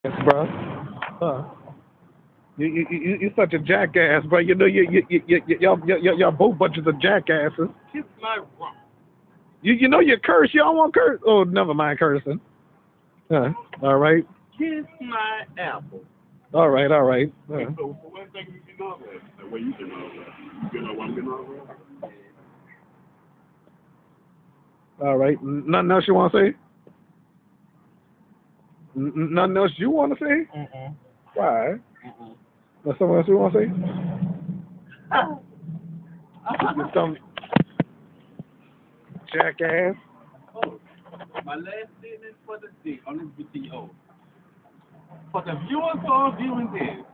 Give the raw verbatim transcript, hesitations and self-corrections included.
Yes, bro. Uh, you, you, you, you such a jackass, bro. You know, you, you, you, you, you, y'all, y'all, y'all both bunches of jackasses. Kiss my rock. You, you know, you curse. You don't want curse. Oh, never mind cursing. Uh, all right. Kiss my apple. All right. All right. Uh, Wait, so, so what thing you getting off at? The way you getting off at? You getting off what I'm getting off at? all right. N- Nothing else you want to say? N- n- Nothing else you want to say? Mm-mm. Why? Mm-mm. There's something else you want to say? Ah. Just some jackass. Oh, my last statement for the day on this video. For the viewers who are viewing this,